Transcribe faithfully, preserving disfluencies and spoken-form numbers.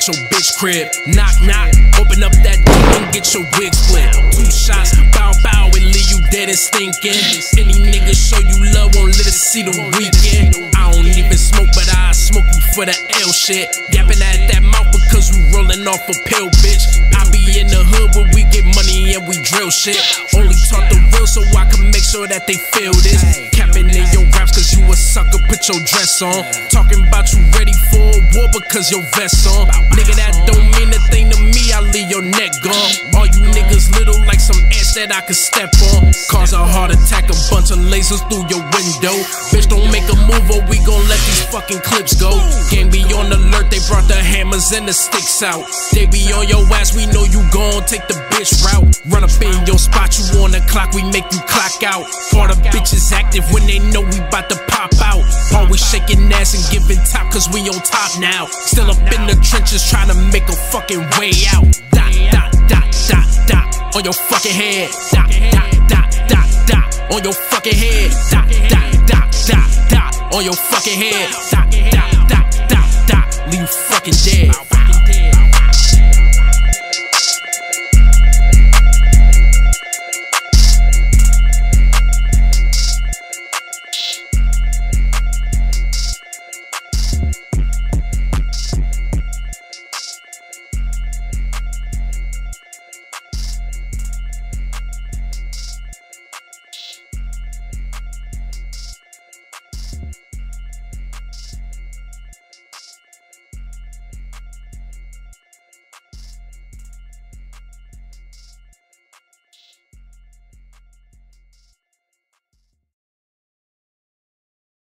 at your bitch crib. Knock, knock, open up that door and get your wig split. Two shots, bow, bow, and leave you dead and stinking. Any nigga show you love won't let us see the weekend. I don't even smoke, but I smoke you for the L shit. Yapping at that mouth because you rolling off a pill, bitch. I be in the hood where we get money and we drill shit. Only talk the real so I can make sure that they feel this. Capping in your raps cause you a sucker, put your dress on. Talking about you ready for a war because your vest on. Nigga, that don't mean a thing to me, I leave your neck gone. All you niggas little like some ants that I can step on. Cause a heart attack, a bunch of lasers through your window. Bitch, don't make a move or we gon' let these fucking clips go. Gang be on alert, they brought the hammers and the sticks out. They be on your ass, we know you gon' take the bitch route. Run up in your spot, you on the clock, we make you clock out. All the bitches active when they know we bout to pop out. Always shaking ass and giving top cause we on top now. Still up in the trenches trying to make a fucking way out. Dot, dot, dot, dot, dot on your fucking head. Dot, dot, dot, dot, dot on your fucking head. Dot, dot, dot, dot, dot on your fucking head. Dot, dot, dot, dot, dot leave you fucking dead.